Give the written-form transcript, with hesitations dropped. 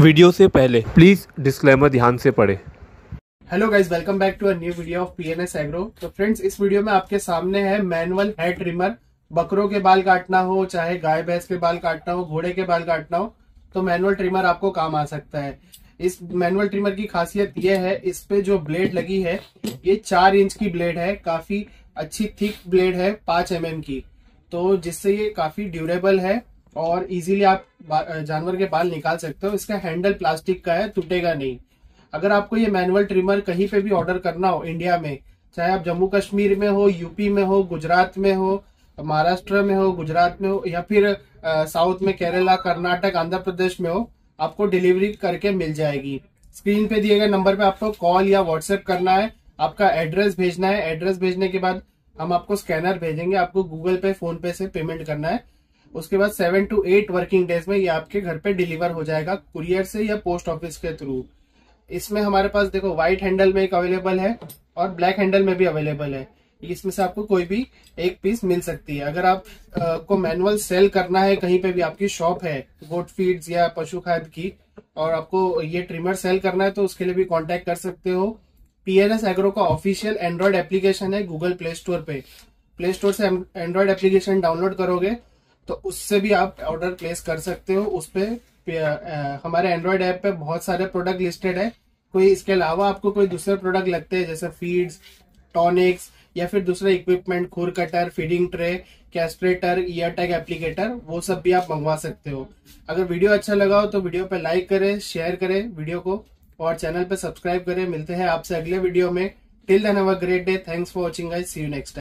Video से पहले please disclaimer ध्यान से पढ़ें। Hello guys, welcome back to a new video of PNS agro. तो फ्रेंड्स, इस वीडियो में आपके सामने है मैनुअल हेयर ट्रिमर। बकरों के बाल काटना हो, चाहे गाय भैंस के बाल काटना हो, घोड़े के बाल काटना हो, तो मैनुअल ट्रिमर आपको काम आ सकता है। इस मैनुअल ट्रिमर की खासियत यह है, इस पे जो ब्लेड लगी है ये 4 इंच की ब्लेड है। काफी अच्छी थिक ब्लेड है, 5 mm की, तो जिससे ये काफी ड्यूरेबल है और इजीली आप जानवर के बाल निकाल सकते हो। इसका हैंडल प्लास्टिक का है, टूटेगा नहीं। अगर आपको ये मैनुअल ट्रिमर कहीं पे भी ऑर्डर करना हो इंडिया में, चाहे आप जम्मू कश्मीर में हो, यूपी में हो, गुजरात में हो, महाराष्ट्र में हो, गुजरात में हो, या फिर साउथ में केरला, कर्नाटक, आंध्र प्रदेश में हो, आपको डिलीवरी करके मिल जाएगी। स्क्रीन पे दिए गए नंबर पे आपको कॉल या व्हाट्सएप करना है, आपका एड्रेस भेजना है। एड्रेस भेजने के बाद हम आपको स्कैनर भेजेंगे, आपको गूगल पे, फोन पे से पेमेंट करना है। उसके बाद 7 to 8 वर्किंग डेज में ये आपके घर पे डिलीवर हो जाएगा, कुरियर से या पोस्ट ऑफिस के थ्रू। इसमें हमारे पास देखो, व्हाइट हैंडल में एक अवेलेबल है और ब्लैक हैंडल में भी अवेलेबल है। इसमें से आपको कोई भी एक पीस मिल सकती है। अगर आप को मैनुअल सेल करना है, कहीं पे भी आपकी शॉप है गोट फीड्स या पशु खाद्य की, और आपको ये ट्रिमर सेल करना है, तो उसके लिए भी कांटेक्ट कर सकते हो। पीएनएस एग्रो का ऑफिशियल एंड्रॉइड एप्लीकेशन है गूगल प्ले स्टोर पे। प्ले स्टोर से एंड्रॉइड एप्लीकेशन डाउनलोड करोगे तो उससे भी आप ऑर्डर प्लेस कर सकते हो। उस पे हमारे एंड्रॉइड ऐप पे बहुत सारे प्रोडक्ट लिस्टेड है। कोई इसके अलावा आपको कोई दूसरे प्रोडक्ट लगते हैं, जैसे फीड्स, टॉनिक्स, या फिर दूसरे इक्विपमेंट, खुर cutter, feeding tray, castrator, ear tag applicator, वो सब भी आप मंगवा सकते हो। अगर वीडियो अच्छा लगा हो तो वीडियो पे लाइक करें, शेयर करें वीडियो को, और चैनल पे सब्सक्राइब करें। मिलते हैं आपसे अगले वीडियो में। Till then have a great day. Thanks for watching guys, see you next time.